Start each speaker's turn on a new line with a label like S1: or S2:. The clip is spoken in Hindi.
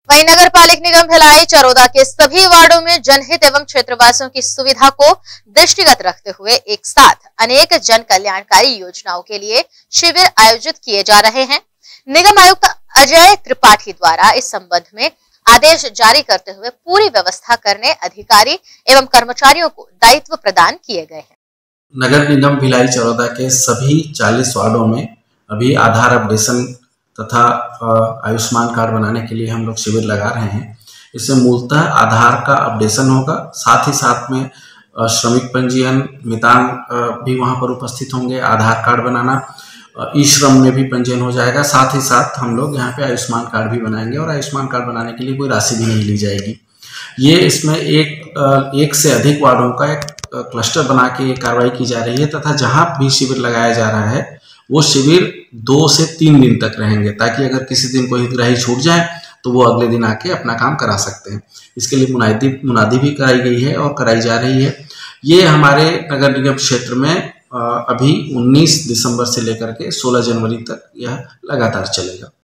S1: वहीं नगर पालिक निगम भिलाई चरोदा के सभी वार्डों में जनहित एवं क्षेत्रवासियों की सुविधा को दृष्टिगत रखते हुए एक साथ अनेक जन कल्याणकारी योजनाओं के लिए शिविर आयोजित किए जा रहे हैं। निगम आयुक्त अजय त्रिपाठी द्वारा इस संबंध में आदेश जारी करते हुए पूरी व्यवस्था करने अधिकारी एवं कर्मचारियों को दायित्व प्रदान किए गए हैं।
S2: नगर निगम भिलाई चरोदा के सभी 40 वार्डों में अभी आधार अपडेशन तथा आयुष्मान कार्ड बनाने के लिए हम लोग शिविर लगा रहे हैं। इससे मूलतः आधार का अपडेशन होगा, साथ ही साथ में श्रमिक पंजीयन, मितान भी वहां पर उपस्थित होंगे। आधार कार्ड बनाना, ई श्रम में भी पंजीयन हो जाएगा। साथ ही साथ हम लोग यहाँ पे आयुष्मान कार्ड भी बनाएंगे और आयुष्मान कार्ड बनाने के लिए कोई राशि भी नहीं ली जाएगी। ये इसमें एक से अधिक वार्डों का एक क्लस्टर बना के ये कार्रवाई की जा रही है तथा जहां भी शिविर लगाया जा रहा है वो शिविर 2 से 3 दिन तक रहेंगे, ताकि अगर किसी दिन कोई हितग्राही छूट जाए तो वो अगले दिन आके अपना काम करा सकते हैं। इसके लिए मुनादी भी कराई गई है और कराई जा रही है। ये हमारे नगर निगम क्षेत्र में अभी 19 दिसंबर से लेकर के 16 जनवरी तक यह लगातार चलेगा।